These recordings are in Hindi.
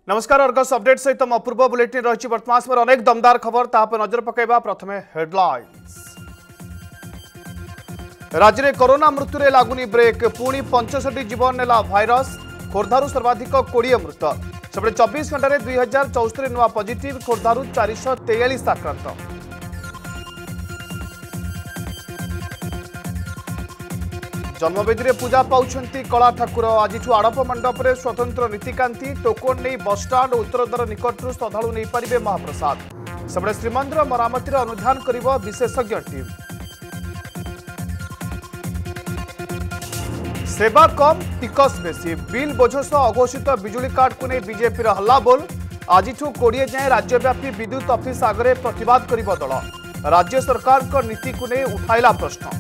नमस्कार अर्गस अपडेट सहित अपूर्व बुलेटिन रही वर्तमान समय अनेक दमदार खबर तापर नजर पकड़ा प्रथमे हेडलाइंस। राज्य में कोरोना मृत्यु रे लागुनी ब्रेक पुणी 65 जीवन नेला भाइरस खोर्धारू सर्वाधिक 20 मृत सेपटे 24 घंटे 2074 नुआ पॉजिटिव खोर्धारू 443 आक्रांत। जन्मवेदी पूजा पाउछंती कला ठाकुर आज आड़प मंडप में स्वतंत्र नीतिकांति टोकन नहीं बसस्टाण्ड और उत्तरद्वार निकटू श्रद्धालु नहीं पारे महाप्रसाद सेपटे श्रीमंदिर मरामती अनुधान कर विशेषज्ञ टीम। सेवा कम टिकस बेसी बिल बोझ सह अघोषित बिजुली कार्ड को नहीं बीजेपी हल्ला बोल आज 20 जाए राज्यव्यापी विद्युत ऑफिस आगे प्रतिवाद कर दल राज्य सरकार को नीति को नहीं उठाइला प्रश्न।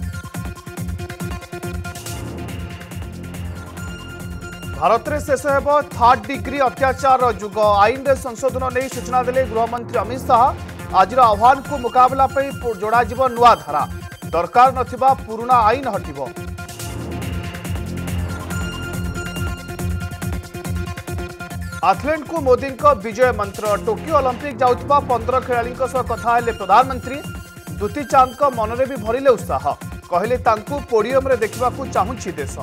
भारत में शेष होब 3rd डिग्री अत्याचार युग आईन रे संशोधन नहीं सूचना देले गृहमंत्री अमित शाह आज आह्वान को मुकाबला जोड़ा नुआ धारा दरकार नथिबा पुराना आईन हटिबो। एथलीट को मोदी विजय मंत्र टोकियो ओलंपिक जाउथबा 15 खेलाड़ी कथा हेले प्रधानमंत्री दुती चांद मनरे भी भरिले उत्साह कहले तांकू पोडियम रे देखिबाकू चाहुछि देश।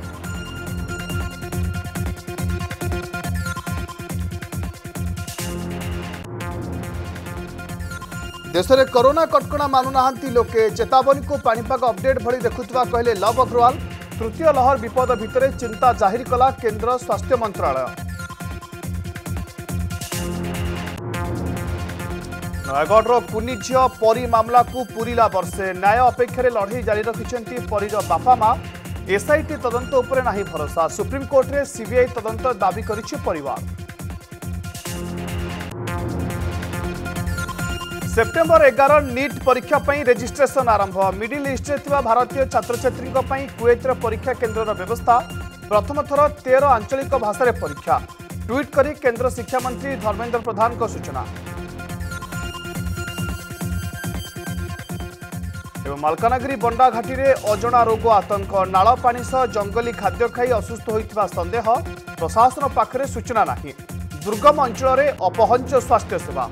देश में कोरोना कटकणा मानुना लोके चेतावनी को पानीपाग अपडेट भली देखुवा कहले लव अग्रवाल तृतीय लहर विपद भितर चिंता जाहिर कला केंद्र स्वास्थ्य मंत्रालय। नयगढ़ कुनी झील परी मामला को पूरीला वर्षे न्याय अपेक्षा लड़ई जारी रखिंट परीर बापा मां एसआईटी तदंत उपरे नहीं भरोसा सुप्रीमकोर्ट में सीबीआई तदंत दाबी करिछि परिवार। सेप्टेम्बर 11 नीट परीक्षा पर रेजिस्ट्रेशन आरंभ मिडिल ईस्ट में भारतीय छात्र छात्री कुवैत परीक्षा केन्द्र व्यवस्था प्रथम थर 13 आंचलिक भाषा परीक्षा ट्वीट करी केंद्र शिक्षा मंत्री धर्मेंद्र प्रधान को सूचना। एवं मालकानगिरी बंडाघाटी में अजणा रोग आतंक नाल पानी सह जंगली खाद्य खाई असुस्थ होइतिबा संदेह प्रशासन पाखरे सूचना नहीं दुर्गम अंचल में अपहंच स्वास्थ्य सेवा।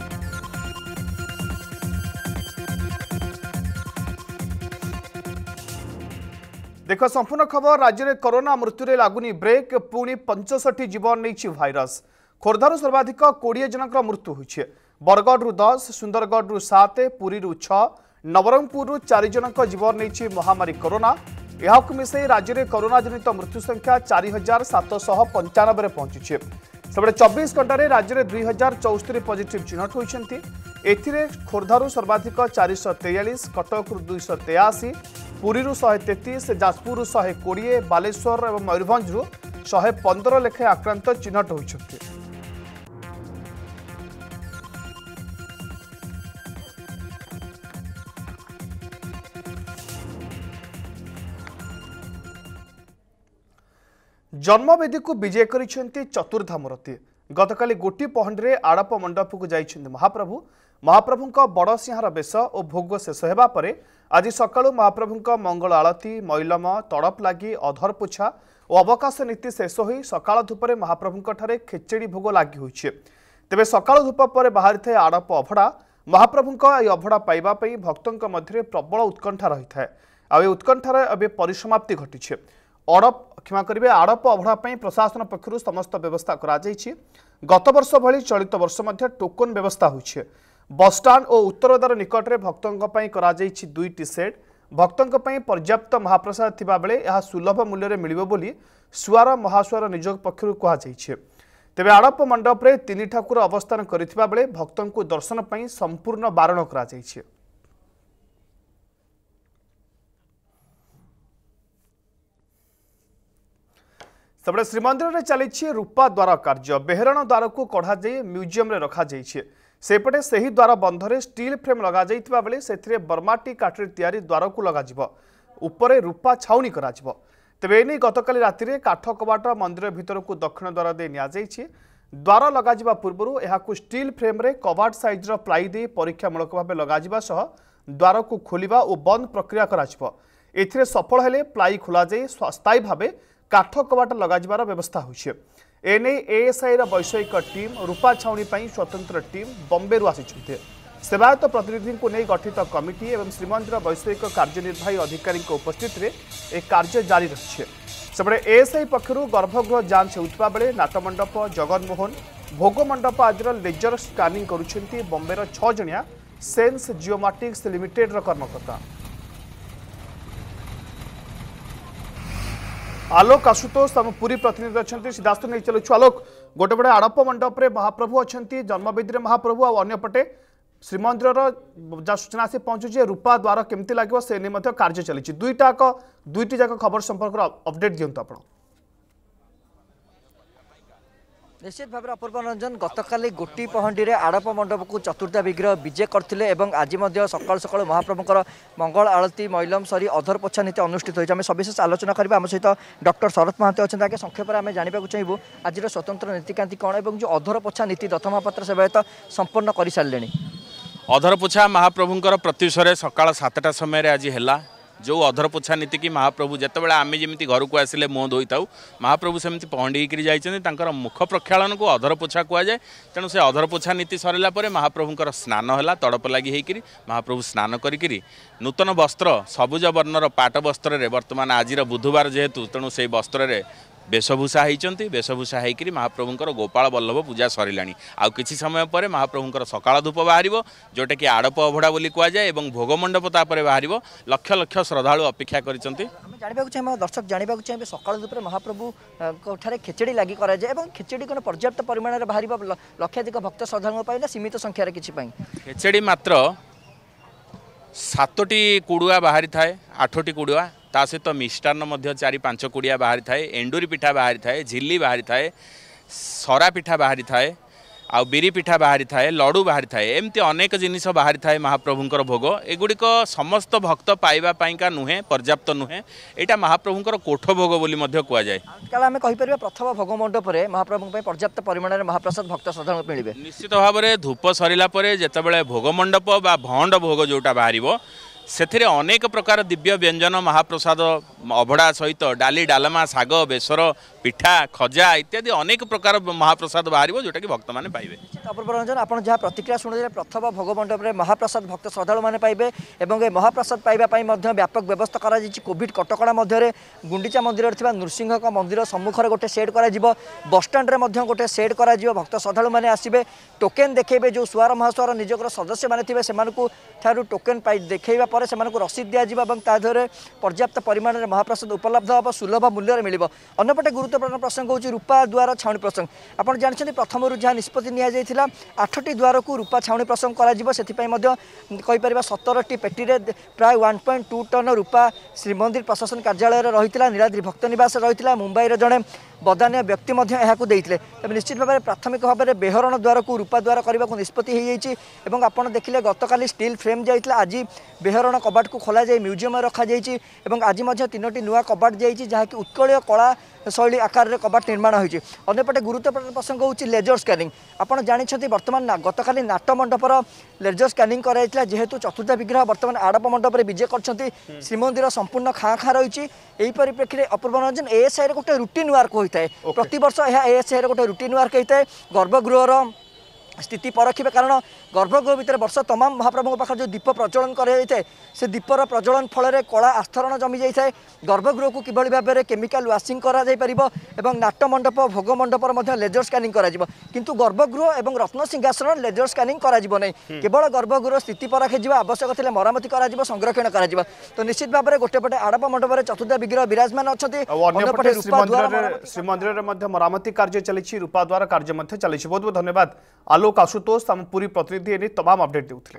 देख संपूर्ण खबर राज्य में कोरोना मृत्यु रे लागुनी ब्रेक पुणी 65 जीवन नहीं भाइरस खोर्धारू सर्वाधिक 20 जनक मृत्यु होइछे बरगढ़ 10 सुंदरगढ़ 7 पुरी 6 नवरंगपुर 4 जनक जीवन नहीं महामारी कोरोना यह मिसई राज्य में कोरोना जनित मृत्यु संख्या 4795 पहुंची सेपटे 24 घंटे राज्य में 2074 पॉजिटिव चिन्हट होती एथिरे खोर्धारू सर्वाधिक 443 कटक 283 पुरी 133 जाजपुर 120 बालेश्वर और मयूरभंज 115 लेखाएं आक्रांत चिन्हट होती। जन्मवेदी को विजय करिसेंती चतुर्धा मूर्ति गतकाली गोटी पहंडी आड़प मंडप को जाइछन्ती महाप्रभु बड़ सिंहार बेश और भोग शेष होगा पर आज सकाळु महाप्रभु मंगल आलती मैलम तड़प लगी अधर पोछा और अवकाश नीति शेष हो सकाळ धूपरे महाप्रभु खेचेड़ी भोग लगी होइछे तेबे सकाळ धूप पर बाहरी थे आड़प अभड़ा महाप्रभु अभड़ा पाइबापी भक्तों मध्य प्रबल उत्कंठा रही है आ उत्कंठार ए परिसमाप्ति घटी अड़प क्षमा करेंगे आड़प अभड़ा प्रशासन पक्षर समस्त व्यवस्था कराଯାଇଛି गत वर्ष भली चलित वर्ष मध्य टोकन व्यवस्था होइछे बसस्टाण्ड और उत्तरद्वार निकट में भक्तों कराଯାଇଛି 2टी सेट भक्तों पर्याप्त महाप्रसाद थिबा बेले यह सुलभ मूल्य में मिलिबो बोली सुआर महासुआर निजोग पक्षर कहुଯାଇଛି तेबे आड़प मंडप में 3 ठाकुर अवस्थान करथिबा बेले भक्तों को दर्शन पई संपूर्ण बारण कराଯାଇଛି। सेपटे श्रीमंदिर में चली रूपा द्वार कार्य बेहरण द्वार को कढ़ा म्यूजियम रे रखा सेपटे सही द्वार बंधरे स्टील फ्रेम लगा जाइतिबा बेले सेथिरे बर्माटी काठरे तैयारी द्वार को लगाजिबो उपरे रूपा छाउनी कराजिबो तेबे एने गतकाली राति रे काठ कबाट मंदिर भितर को दक्षिण द्वार दे निया जाइछि द्वार लगाजिबा पूर्वरु एहाकु स्टील फ्रेम रे कबाट साइज रो प्लाई दे परीक्षामूलक भाबे लगाजिबा सह द्वार को खोलिबा और बंद प्रक्रिया कराजिबो एथिरे सफल हेले प्लाई खोला जाई स्थायी भाबे काठ कबाट लगाजिबार व्यवस्था होइछे एने एएसआई वैषयिक टीम रूपा छाउणी ପାଇଁ स्वतंत्र टीम बॉम्बे आसी सेवायत प्रतिनिधि को नहीं गठित कमिटी एवं श्रीमंदिर वैषयिक कार्यनिर्वाही अधिकारी उपस्थित में एक कार्य जारी रही सेपटे एएसआई पक्षर गर्भगृह जांच होता बेले नाटमंडप जगनमोहन भोग मंडप आदि लेजर स्कानिंग करुछंती बॉम्बेर 6 जणिया सेन्स जियोमाटिक्स लिमिटेड कर्मकर्ता। आलोक आशुतोष आम पूरी प्रतिनिधि अच्छा सीधास्त नहीं चलु आलोक गोटे बड़े आड़प मंडप में महाप्रभु अच्छा जन्मवेदी महाप्रभु आंपटे श्रीमंदिर जहाँ सूचना आसी पहुंचुचे रूपा द्वार केमती लगे से नहीं कार्य चली दुईटी जाक खबर संपर्क अपडेट दिंतु आप निश्चित भाव अपूर्व रंजन गतकाली गोटी पहंडी में आड़प मंडप को चतुर्था विग्रह विजे करते आज सकाल सकाल महाप्रभुकर मंगल आरती मैलम सरी अधर पोछा नीति अनुष्ठित होती है। सविशेष आलोचना करवा आम सहित डॉक्टर शरत महांती अच्छा आगे संक्षेप में आम जानवा चाहूँ आज स्वतंत्र नीतिकांति कौन और जो अधर पोछा नीति दत्त महापात्र सेवायत संपन्न कर सारे अधर पोछा महाप्रभुंकर प्रत्युषे सकाळ 7टा समय आज है जो अधर पोछा नीति की महाप्रभु जितेबाला आम जमी घर को आसिले मुह धोई था महाप्रभु सेमती पहंडी जाइए मुख प्रक्षालन को अधर पोछा कहुए तेणु से अधर पोछा नीति सरला महाप्रभुंकर स्नान है तड़प लगी महाप्रभु स्नान करी नूतन वस्त्र सबुज वर्णर पाट वस्त्र बर्तमान आज बुधवार जेहेतु तेणु से वस्त्र वेशभूषा होती वेशभूषा होकर महाप्रभुंकर गोपाल वल्लभ पूजा सरला आउ किसी समय पर महाप्रभुंकर सकाळ धूप बाहर जोटा कि आड़प अभड़ा बोली कहुए और भोगमंडप तापर बाहर लक्ष लक्ष श्रद्धालु अपेक्षा कर दर्शक जानवा चाहिए सकाळ धूप महाप्रभु खेचड़ी लगी कराए खेचड़ी कौन पर्याप्त परिमाण में बाहर लक्षाधिक भक्त श्रद्धालुओं ना सीमित संख्यार किसी खेचड़ी मात्र 7टी कुड़ुआ बाहरी थाए 8टी कुड़ुआ ता सहित मिष्टान्न 4-5 कुड़िया बाहरी थाए एंडुरी पिठा बाहरी थाए झिल्ली बाहरी थाए सरा पिठा बाहरी थाए आ बिरी पिठा बाहरी थाए लडू बाहरी थाए एमती अनेक जिनिस बाहरी थाए महाप्रभुंकर भोग एगुड़िक समस्त भक्त पाइबा पाइका नुहे पर्याप्त नुहे यहाँ महाप्रभुंकर कोठ भोग बोली कहुए कल आम कहीपर प्रथम भोग मंडप में महाप्रभु पर्याप्त परिमाण में महाप्रसाद भक्त श्रद्धा मिले निश्चित भाव में धूप सरला जितेबाला भोग मंडप बा भंड भोग जोटा बाहर से अनेक प्रकार दिव्य व्यंजन महाप्रसाद अभड़ा सहित डाली डालमा साग बेसर पिठा खजा इत्यादि अनेक प्रकार महाप्रसाद बाहर जोटा कि भक्त मैंने पाइबे। अपूर्व रंजन आप जहाँ प्रतिक्रिया शुणुले प्रथम भोग मंडप में महाप्रसाद भक्त श्रद्धालु मैंने पाइबे और महाप्रसाद पाइबापी व्यापक व्यवस्था करा कोविड कटकड़ा मध्य गुंडीचा मंदिर नृसिंह मंदिर सम्मुखर गोटे सेड कर बसस्टाण्ड गोटे सेड कर भक्त श्रद्धालु मैंने आसबे टोकेन देखेबे जो सुआर महासुआर निजकर सदस्य मैंने थे टोकेन देखा पर से रसीद दिज्वे पर्याप्त परिमाण में महाप्रसाद उपलब्ध हम सुलभ मूल्य मिल अंपटे गुरुत्वपूर्ण प्रसंग हूँ रूपा द्वार छाउणी प्रसंग आपड़ जानते प्रथम जहाँ निष्पत्ति नि 8टी द्वार को रूपा छाउणी प्रसंग कर 17टी पेटी प्राय 1.2 टन रूपा श्रीमंदिर प्रशासन कार्यालय रही नीलाद्रि भक्त निवास रही मुंबई जड़े बदानिया व्यक्ति देते तेज निश्चित भाव में प्राथमिक भाव में बेहरण द्वार को रूपा द्वार करने को निष्पत्ति आपड़ देखिले गतकाली स्टील फ्रेम जाइए आज बेहरण कबाट को खोल जाए म्यूजियम रखा आज 3टी नुआ कबाट जाइए जहाँकि उत्कलीय कला शैली आकार में कबाट निर्माण होती अंपटे गुरुत्वपूर्ण प्रसंग हूँ लेजर स्कानिंग आपड़ जानते बर्तमान गतकाली नाट मंडपर लेजर स्कानिंग कराइला जेहेतु चतुर्थ विग्रह बर्तमान आड़प मंडप में विजे कर श्रीमंदिर संपूर्ण खाँ खाँ रही यही परिप्रेक्षी में अपूर्व रंजन एएसआई गोटे रुटीन वर्क होता है प्रति वर्ष यह एएसआई गोटे रुटीन वर्क होता है गर्भगृहर स्थिति परखिबे कारण गर्भगृह भितर वर्ष तमाम महाप्रभु पाखे जो दीप प्रज्वलन कराए से दीपर प्रज्वलन फल कला आस्तरण जमी जाए गर्भगृह को किभली भाव में केमिकल वाशिंग करा जाय परिबो एवं नाट्य मंडप भोग मंडपर मध्य लेजर स्कानिंग करा जिवो किंतु गर्भगृह एवं रत्न सिंहासन लेजर स्कानिंग करा जिवो नै केवल गर्भगृह स्थिति परखे जिवो आवश्यक थिले मरामती करा जिवो संरक्षण करा जिवो तो निश्चित भाव में गोटे पटे आड़प मंडप में चतुर्थ विग्रह विराजमान अछथि अन्यपटे श्रीमंदिर में मरामती कार्य चली रूपा द्वार कार्य चली बहुत बहुत धन्यवाद आलोक आशुतोष आम पूरी प्रतिनिधि एने तमाम अपडेट देउथिले।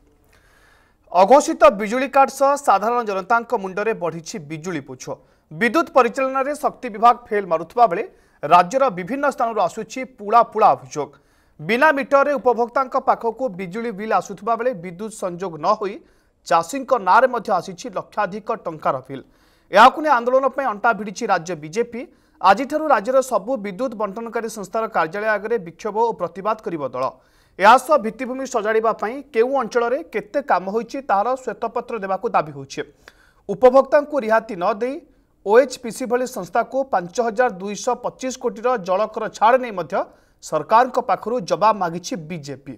अघोषित बिजुली काट सह साधारण जनता मुंडरे बढ़ी बिजुली पोछ विद्युत परिचालन में शक्ति विभाग फेल मारुवा बेले राज्यर विभिन्न स्थान आसुची पुला पुला अभियोग बिना मीटर उपभोक्ता पाखक बिजुली बिल आसुवा बेले विद्युत संजोग न होई चाषी नारे आसी लक्षाधिक टंकार बिल याकु आंदोलन पर अंटा भिड़ी राज्य बीजेपी आज राज्यर सबु विद्युत बंटनकारी संस्थार कार्यालय आगे विक्षोभ और प्रतिवाद कर दल यासह भित्तिभूमि सजाड़ा केउ अंचल केते काम होइछि तार श्वेतपत्र देवाकू दाबी होइछि उपभोक्ता को रिहाती न दे ओएचपीसी भली संस्था को 5225 कोटी जलकर छाड़ नहीं मध्य सरकार को पाखरु जवाब मागिछि बीजेपी।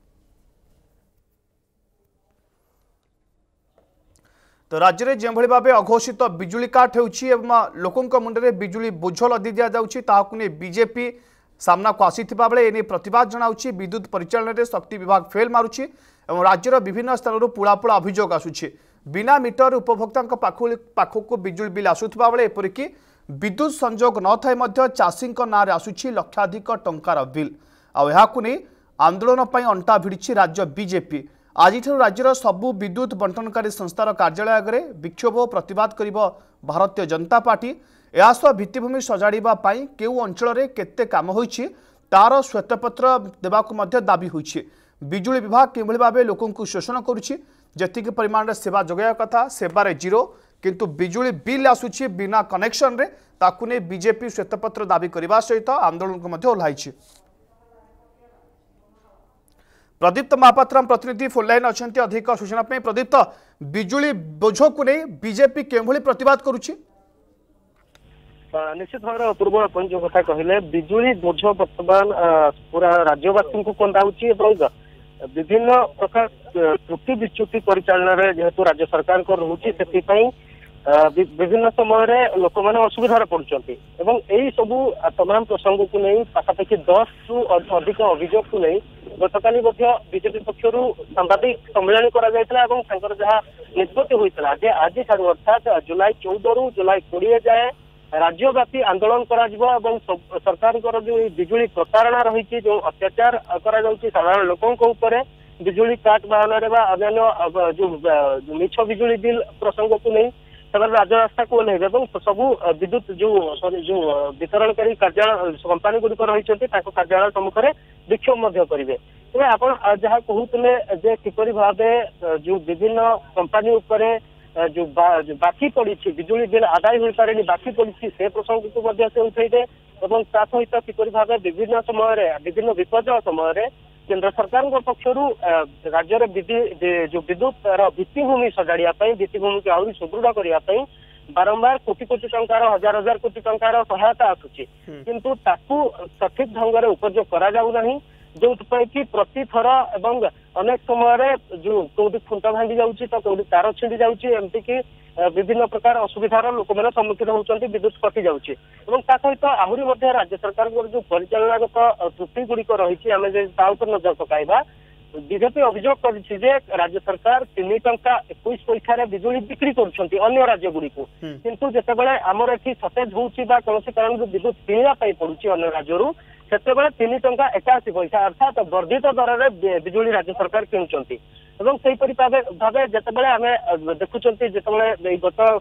तो राज्य में जो भाव अघोषित बिजुली काट होउछि एवं लोकों मुंडे बिजुली बोझ लदी दि जाउछि ताहाकु ने बीजेपी सामना को आसीथिबा बेले एने प्रतिवाद जनाउछि। विद्युत परिचालन में शक्ति विभाग फेल मारुछि एवं राज्यर विभिन्न स्थानरू पुलापुला अभियोग आसुछि। बिना मीटर उपभोक्ता पाखक बिजुली बिल आसुथिबा बेले एपरिकी विद्युत संजोग न थाई मध्य चाषी नाँ आसुछि लक्षाधिक टंकार बिल। आउ नहीं आंदोलन पर अंटा भिड़ी राज्य बीजेपी। आज राज्यर सबु विद्युत बंटनकारी संस्थार कार्यालय आगे विक्षोभ और प्रतिवाद करिबो भारतीय जनता पार्टी। यासह भित्तिभूमि सजाड़ापी केउ अंचल केते काम होइछि तार श्वेतपत्र देबाकु मध्य दाबी होइछि। बिजुली विभाग किभଳି भाबे लोकंकु शोषण करुछि जेतिक परिमाण सेवा जोगाया कथा सेवारे जीरो किंतु बिजुली बिल आसुछि बिना कनेक्शन रे ताकु ने बीजेपी श्वेतपत्र दाबी करने सहित आंदोलन को मध्य ओह्लाइछि। प्रदीप्त महापात्र प्रतिनिधि फोन लाइन अच्छा अधिक सूचना पे। प्रदीप्त बिजुली बोझ को नहीं बीजेपी केभଳି प्रतिवाद करुछि? निश्चित भाव पूर्व अपन जो कथा कहले बिजुली बोझ बर्तमान पूरा राज्यवासी को कंदाउछि एवं विभिन्न प्रकार त्रुटि विच्युति परिचालन जेहेतु राज्य सरकार को रहुछि सेति विभिन्न समय लोक मैंने असुविधार पड़ुंट एवं यही सबू तमाम प्रसंग को नहीं पाखापाखि 10 रु अधिक अभियोग को नहीं गतकाली बीजेपी पक्षर सांबादिक सम्मेलन कर जहाँ निष्पत्ति होता आज ठार अर्थात जुलाई 14 रु जुलाई 20 जाए राज्यव्यापी आंदोलन करा सरकार जो बिजुली प्रतारणा रही जो अत्याचार करा साधारण लोकों ऊपर बिजुली काट बाहन अन्य जो मिछ बिजुली बिल प्रसंग को नहीं राजरास्ता को ओह्लैबे सबू विद्युत जो वितरणकारी कार्यालय कंपानी गुड़िक रही कार्यालय सम्मुखें विक्षोभ करेंगे तेज आप जहाँ कहते किपरि भाव जो विभिन्न कंपानी उपर जो बाकी पड़ी बिजुली बिल आदाय हो पारे बाकी पड़ी से प्रसंग को से उठेबे और सहित किपरि भाव विभिन्न समय विभिन्न विपर्य समय केंद्र सरकार पक्षर राज्य जो विद्युत भित्तिभूमि सजाड़ापी भित्तिभूमि को आहरी सुदृढ़ करने बारंबार कोटी कोटी टंकार हजार हजार कोटी टंकार सहायता आसुची किंतु ताकू सठिक ढंग से उपयोग करा जाऊ नहीं जो कि प्रति थर एवं अनेक समय जो कौटी खुंट भांगी जाऊँगी तो कौटी तार छिड़ी जाऊँगी कि विभिन्न प्रकार असुविधार लोक मैंने सम्मुखीन होती विद्युत कटि जाऊँगी सहित आहरी राज्य सरकार जो परिचालनागत त्रुटि गुड़िक रही आम नजर पकाइबा बीजेपी अभियोग कर राज्य सरकार 3 टंका 21 पैसा बिजुली बिक्री कर राज्य गुड़िक किंतु जितेबाला आमर ये सतेज होगा कौन कारण विद्युत किणापी पड़ुची अन्य राज्य से 3 टंका 81 पैसा अर्थात वर्धित दर में बिजुली राज्य सरकार किणुंट एवं सेहीपरि भाव जितेबाला आम देखुंत जितेबाला गत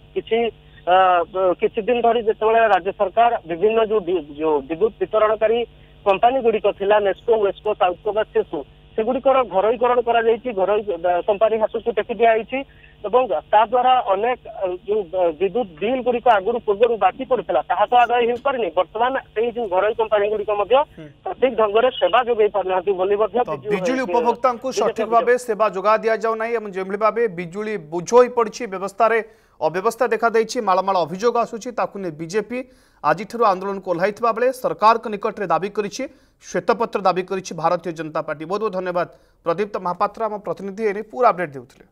किछि दिन धरी जितेबाला राज्य सरकार विभिन्न जो विद्युत वितरणकारी कंपानी गुड़िक थिला नेस्को वेस्को साउथको सेसु सेगुड़िकर घरोईकरण घर कंपानी हाथ को टेकी दिखाई द्वारा अनेक जो विद्युत बिल गुड़िक आगुरी पूर्व बाकी पड़ता तो आदाय हो पारे बर्तमान से जो घरोई कंपानी गुड़िक सठिक ढंग से सेवा जोगाई पारना बिजुली उपभोक्ता सठिक भाव सेवा जोगा दि जाऊना जो भाव बिजुली बोझ हो पड़ी व्यवस्था अव्यवस्था देखा मालमाल अभियोग आसूची बीजेपी आज आंदोलन को ओह्लैथिबा बेले सरकार के निकट में दाबी करिछि श्वेतपत्र दाबी करिछि भारतीय जनता पार्टी। बहुत बहुत धन्यवाद प्रदीप्त महापात्र आम प्रतिनिधि एने पूरा अपडेट देउथिले।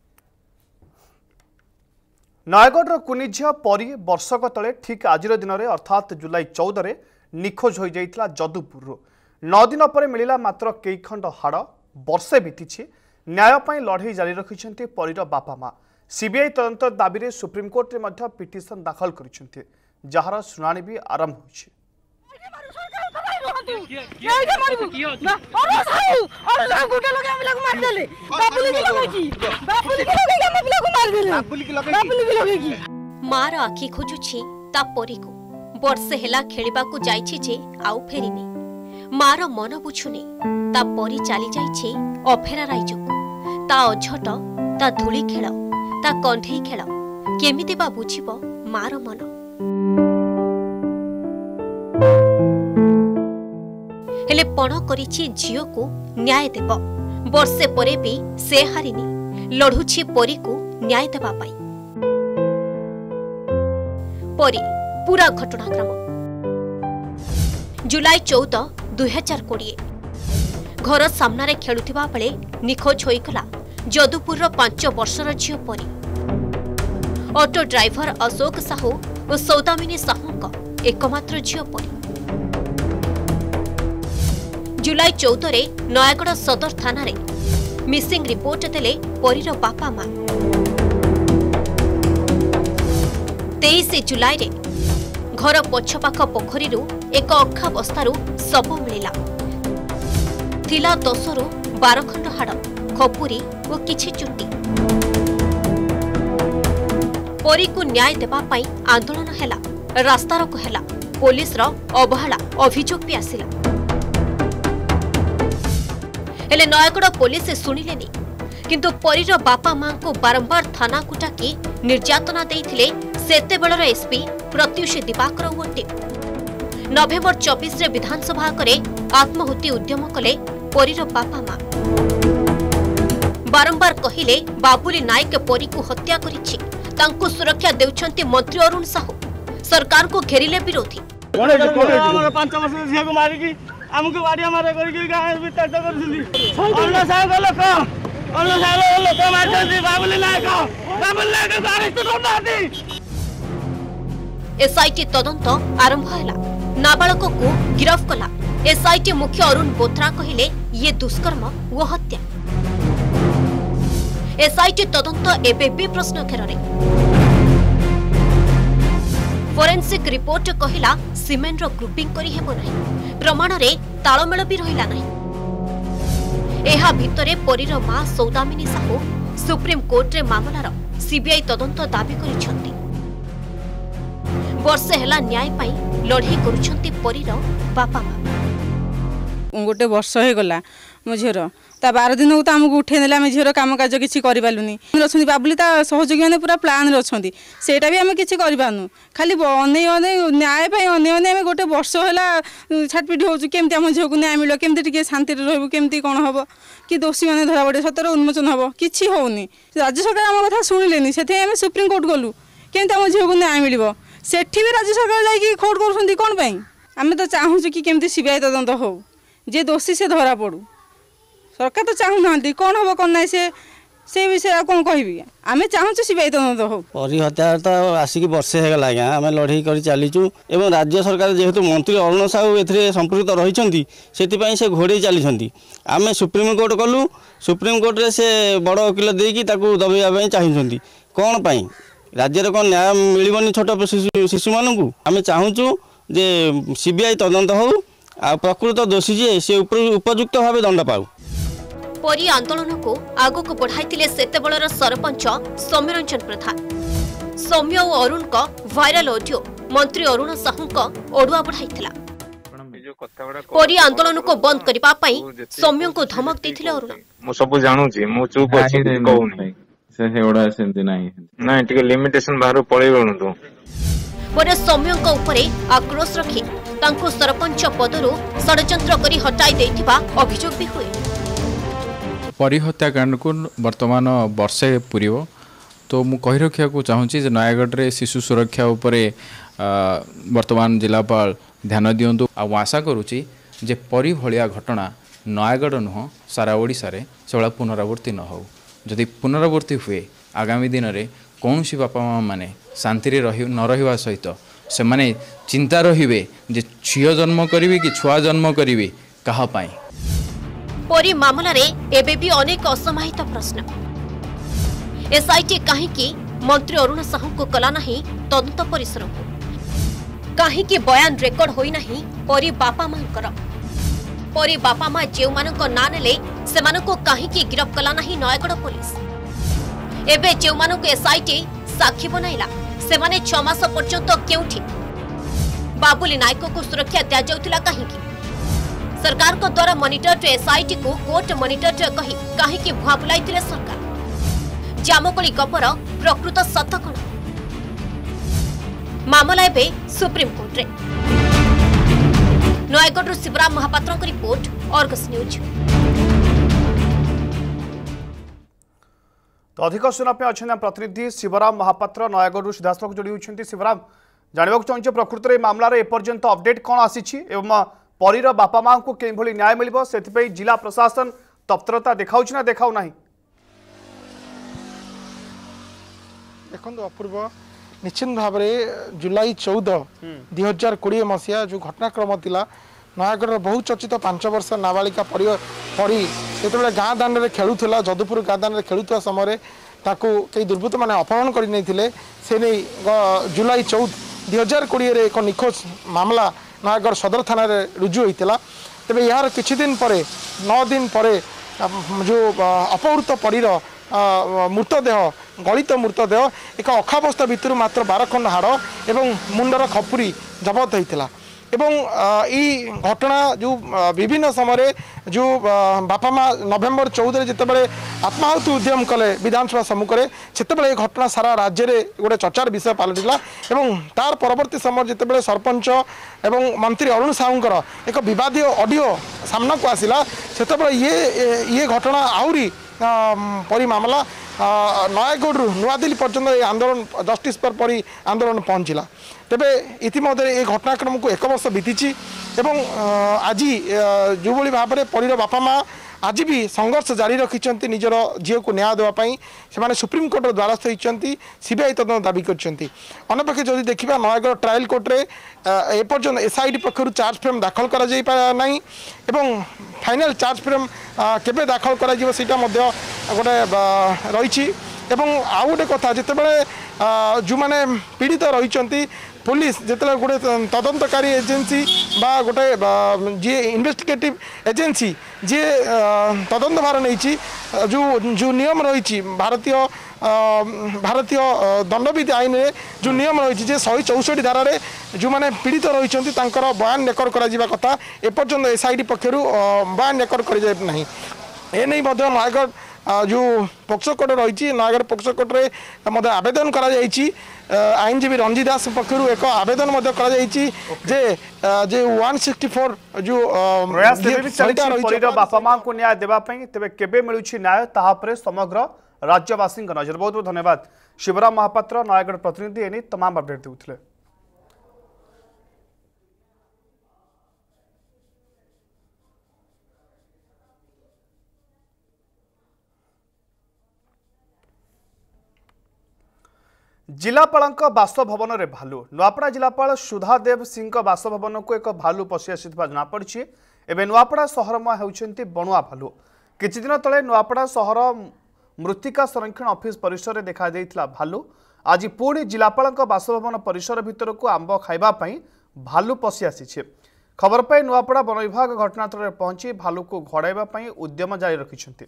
नयगढ़ कुनी झियो परी वर्षक तले ठीक आज दिन में अर्थात जुलाई 14 निखोज हो जाइथिला जदुपुर 9 दिन पर मिलिला मात्र कई खंड हाड़ वर्षे बीती न्याय पई लड़ाई जारी रखिछन्ते परीर बापा माँ सीबीआई तदंत दाबी रे सुप्रीमकोर्ट में पिटिशन दाखल करिछन्ते जार शुणाणी भी आरंभ होइछि। मार आखि खोजुछि ता परी को वर्षे हेला खेलिबा को जाइछि जे आउ फेरिनी मार मन बुझुनी ता परी चली जाइछि अफेरा राइजको ता अझट ता धूली खेल ता कंठेई खेल केमिति बा बुझिबो मार मन हेले पण करिछि झियो को न्याय देब वर्षे परे भी से हारिनी लढुछि परी को न्याय देबा पाई परी पूरा घटनाक्रम जुलाई 14, 2020 घर सामने खेलुथिबा बेले निखोज होइकला जदुपुर 5 वर्षर झियो परी। ऑटो ड्राइवर अशोक साहू और सौदामिनी साहू एकमात्र झियो परी। जुलाई 14 रे नयागढ़ सदर थाना रे मिसिंग रिपोर्ट देले परीर बापा मां। 23 जुलाई रे घर पछपाख पोखरी एक अखा बस्तारू शव मिलिला। थिला 10 ରୁ 12 खंड हाड़, खपुरी और किछि चुट्टी। परी को न्याय देबा पाई आंदोलन हैला, रास्तारोको हैला, पुलिस रो अवहेला अभियोग भी आसिला। हेले नयागढ़ पुलिस शुणिलेनी, किंतु परीर बापा मां को बारंबार थाना को डाकी निर्यातना देइथिले सेतेबेलर एसपी प्रत्युष दिवाकर और टीम। नवेम्बर 24 रे विधानसभा करे आत्महत्या उद्यम कले परीर बापा मां। बारंबार कहिले बाबुली नायक परी को हत्या करिछि, तांको सुरक्षा देउछंती मंत्री अरुण साहू। सरकार को घेरिले विरोधी। 5 वर्ष झिया को मारी की हमको बाड़िया मारे करके गाय भीतर तो करथली। अन्ना साहब लोक मारथली बाबुली नायक अरेस्ट करनाती। एसआईटी तदंत आरंभ हैला, नाबालक को गिरफ्त कला। एसआईटी मुख्य अरुण बोथरा कहिले ये दुष्कर्म वो हत्या। एसआईटी तदंत एबे भी प्रश्न घेରରେ। फोरेंसिक रिपोर्ट कहिला सीमेंट रो ग्रुपिंग करी हेबो नाही, प्रमाण रे ताळमेळ भी रहिला नाही। एहा भितरे परीर मां सौदामिनी साहू सुप्रीम कोर्ट रे मामलार सीबीआई तदंत दाबी करिसंती। वर्षे हेला न्याय पाई लढाई करुछंती परीर बापा मां। गोटे वर्ष हो गला मो झीर ता 12 दिन तो आमको उठे ना आम झीर कम काज किसी करूनी अच्छा बाबुली सहयोगी मैंने पूरा प्लान अच्छा सेटा भी आम किसी करूँ खाली अने न्याय अने गोटे वर्ष है छाटपिट हो केमती आम झील को न्याय मिल केमती शांति रमती कौन हम कि दोषी मैंने धरा पड़े सतर उन्मोचन हम कि होनी राज्य सरकार आम कथा शुणिले से सुप्रीम कोर्ट गलु केमती आम झील को न्याय मिल सेठी भी राज्य सरकार जाकि खोट कर कौन पाई आम तो चाहूँ कि केमती सीबीआई तदंत हो जे दोषी से धरा पड़ू सरकार तो चाहूना कौन हम कौन ना से विषय कौन कह आम चाहूँ सीबीआई तदंत हो परी हत्या तो आसिक वर्षे होगा आज्ञा आम लड़ाई कर चलीचु एवं राज्य सरकार जेहेतु मंत्री अरुण साहू ए संपृक्त रही से घोड़े चली आम सुप्रीम कोर्ट गलु सुप्रीम कोर्ट रे से बड़ वकिल देकी दबाई चाहते कौन पाई राज्य कौन न्याय मिलबनी छोट शिशु मानू आम चाहूँ जे सीबीआई तदंत हो आ प्रकृत दोषी जे से उपयुक्त भाव दंड पाऊ। परी आंदोलन को आगो को बढ़ाई सेतेबेलर सरपंच सौम्य रंजन प्रधान। सौम्य और अरुण का वायरल ऑडियो मंत्री अरुण साहू का ओडुआ बढ़ाई परी आंदोलन को बंद करबा पई सौम्य को धमक देथिले अरुण। मु सब जानू छी मु चुप अछि कहूनी से हेडा सेंती नाही टिके लिमिटेशन बाहर पळेबणु तो परे सौम्य को ऊपरे आक्रोश रखी तांको सरपंच पदरु षडयंत्र करी हटाई देथिबा अभियोग भी हुए। परी हत्याकांड को वर्तमान वर्षे पूरीब तो मु कहि रखिया को चाहूँगी जे नयागढ़ रे शिशु सुरक्षा उपरे वर्तमान जिलापाल ध्यान दियंतु आ आशा करूची जे परी भलिया घटना नयागढ़ नुह सारा ओडिशा रे सेला पुनरावृत्ति न हो। जदि पुनरावृत्ति हुए आगामी दिन में कौन सी बापा माँ मैंने शांति न रहा सहित से माने चिंता रहिबे जे झियो जन्म करी कि छुआ जन्म करी कहा पाई। परी मामला रे एबे भी अनेक असमाहित प्रश्न। एसआईटी कहीं मंत्री अरुण साहू को कला नहीं तदंत परिसर को कहीं बयान रेकर्ड होई नहीं परी बापा मांकर परी बापा माँ जो मानक ना नेले सेमानको कहीं गिरफ कला नहीं नयागढ़ पुलिस। एबे जो मानक एसआईटी साक्षी बनाइला सेमाने 6 मास पर्यंत केउठी बाबुली नायक को सुरक्षा दिया जाउथिला कहीं सरकार को द्वारा मॉनिटर एसआईटी को कोर्ट मॉनिटर कही कहीं भुआ बुलाई सरकार जामकोली गपर प्रकृत सत कण मामला एबे सुप्रीम कोर्ट रे। नयागढ़ शिवराम महापात्र की रिपोर्ट अर्गस न्यूज। तो अधिक सुना पे अच्छा प्रतिनिधि शिवराम महापात्र नयागढ़ सीधासख जोड़ी होती। शिवराम जानवा चाहूँ प्रकृत में मामलार एपर्यंत अपडेट कौन आसी परीर बापा माँ को किभली न्याय मिल से जिला प्रशासन तत्परता देखा ना देखा ना। देखो अपूर्व निश्चित भाव में जुलाई 14 2020 मसीहा जो घटनाक्रम थिला नयागढ़ बहु चर्चित 5 वर्ष नाबालिका परी जो गाँ दान में खेलुला जदुपुर गाँ दान में खेलुवा समय कई दुर्बृत्त मैंने अपहरण कर से नहीं जुलाई 14 2020 एक निखोज मामला नयागढ़ सदर थाना रुजु होता तेरे यार किछि दिन पर 9 दिन पर जो अपहृत परीर मृतदेह गलित मृतदेह एक अखाबस्ता भितर मात्र 12 खंड हाड़ एवं मुंडर खपुरी जबत होता एवं ई घटना जो विभिन्न समय जो बापा माँ नवेम्बर 14 जितेबाला आत्माहुति उद्यम कले विधानसभा सम्मुख में से घटना सारा राज्य में गोटे चर्चार विषय पलटिला एवं तार परवर्ती समय जितेबाला सरपंच एवं मंत्री अरुण साहूंकर एक विवादीय ऑडियो सामना को आसिला से ये घटना आहरी परी मामला नयागढ़ नुआ दिल्ली पर्यंत ये आंदोलन जस्टिस पर परी आंदोलन पहुँचला तेबे इतिमध्य ये घटनाक्रम को 1 वर्ष बीती एवं आज जो भाव में परीर बापा माँ आज भी संघर्ष जारी रखिंट निजर झील को न्याय देवाई से सुप्रीम कोर्ट द्वारस्थ होती सीबीआई तदंत दाबी करपक्षे जदि देखा नयागढ़ ट्रायल कोर्टे एपर्यंत एसआईटी पक्षर चार्ज फ्रेम दाखल करना एवं फाइनाल चार्ज फ्रेम केबे दाखल करा गोटे रही आउ गोटे कथा जिते जो मैंने पीड़ित रही पुलिस जिते गोटे तदंतकारी एजेंसी बा गोटे जी इन्वेस्टिगेटिव एजेंसी जी तदंत भार नहीं जो नियम रही भारतीय दंडविधि आईन में जो नियम रही 164 धारा जो मैंने पीड़ित रही बयान रेकर्ड करा कथा एपर्यंत एसआईटी पक्षर बयान रेकर्ड करना एने नयागढ़ जो पोक्सो कोर्ट रही नयागढ़ पोक्सो कोर्ट में आवेदन करा आईनजीवी रंजी दास पक्षर एक आवेदन जे 164 जो परीर बापा माँ को न्याय देवाई तेरे केबे मिलूँ न्याय तापर समग्र राज्यवासी नजर। बहुत बहुत धन्यवाद शिवराम महापात्र नयागढ़ प्रतिनिधि एने तमाम अपडेट देते। जिलापाल बासभवन में भालू नुआपड़ा जिलापाल सुधादेव सिंह बासभवन को एक भालू पशि आसी जमापड़ी एवं नुआपड़ा सहरमुआ होती बणुआ भालू किछि दिन तले नुआपड़ा सहर मृत्तिका संरक्षण ऑफिस परिसर में देखा भालू आज पुणी जिलापाल बासभवन परिसर भितर को आंब खाइबापी भालू पशि आसी खबर पाई नुआपड़ा वन विभाग घटनास्थल में पहुंची भालू को घड़ाइवाई उद्यम जारी रखिंट।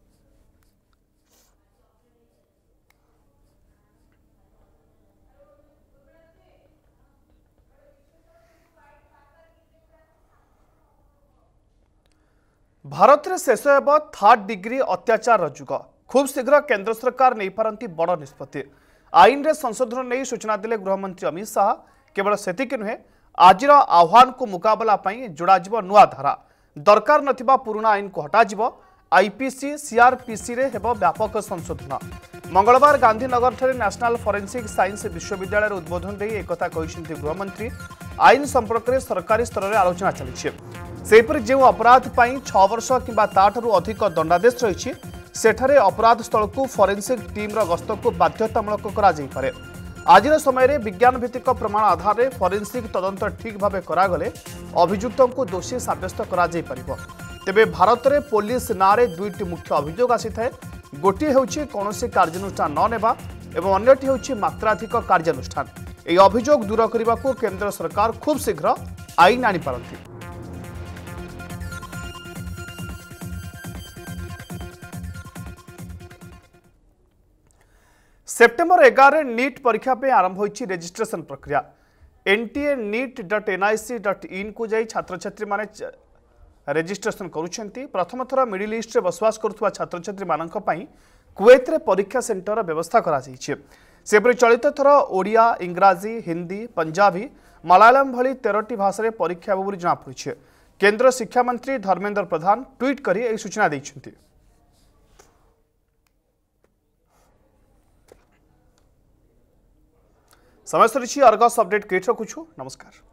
भारत में शेष होब 3rd डिग्री अत्याचार जुग खूब शीघ्र केंद्र सरकार नहीं पारती बड़ निष्पत्ति आईन रे संशोधन नहीं सूचना देले गृहमंत्री अमित शाह केवल सेतिक नुहे आज आह्वान को मुकाबला जोड़ा नुआ धारा दरकार नथिबा पुराना आईन को हटाजिब आईपीसी सीआरपीसी रे हेब व्यापक संशोधन मंगलवार गांधीनगर ठारे नेशनल फोरेंसिक साइंस विश्वविद्यालय उद्बोधन दे एक कथा कहिसेंती गृहमंत्री आईन संपर्क में सरकारी स्तर में आलोचना चली सेपरि जो अपराध पाई 6 वर्ष किंबा ताठू अधिक दंडादेश रही सेठारे अपराध स्थल को फोरेंसिक टीम गस्त को बाध्यतामूलक कराଯାଇपारे आज समय विज्ञान भित्तिक प्रमाण आधार में फोरेंसिक तदंत ठीक भाव करागले अभियुक्तों को दोषी साब्यस्त कराଯାଇपारिबो। तेबे भारत में पुलिस नारे 2टी मुख्य अभियोग आसी थाए गोटे होछि कौनसी कार्यानुष्ठान न नेबा एवं अन्यटी होछि मात्राधिक कार्यानुष्ठान। এই অভিযোগ দূর করিবাকু কেন্দ্র সরকার খুব শীঘ্র আইন আনি পারନ୍ତି। सेप्टेम्बर 11 नीट परीक्षा पे आरंभ होइछि रजिस्ट्रेशन प्रक्रिया nta.neet.nic.in को जाई छात्र छात्री माने रजिस्ट्रेशन करूछंती। प्रथम थर मिडिल ईस्ट रे बसवास करुवा छात्र छात्री मानक पई कुवैत रे परीक्षा सेंटर व्यवस्था करा जाइछि। सेपरि चलित थर ओडिया इंग्राजी हिंदी पंजाबी मलयालम भली 13टी भाषा परीक्षा होबो जना पड़िछि। केंद्र शिक्षा मंत्री धर्मेंद्र प्रधान ट्वीट करी एही सूचना दैछंती। समय सरी अर्गस अपडेट किट रखुछु नमस्कार।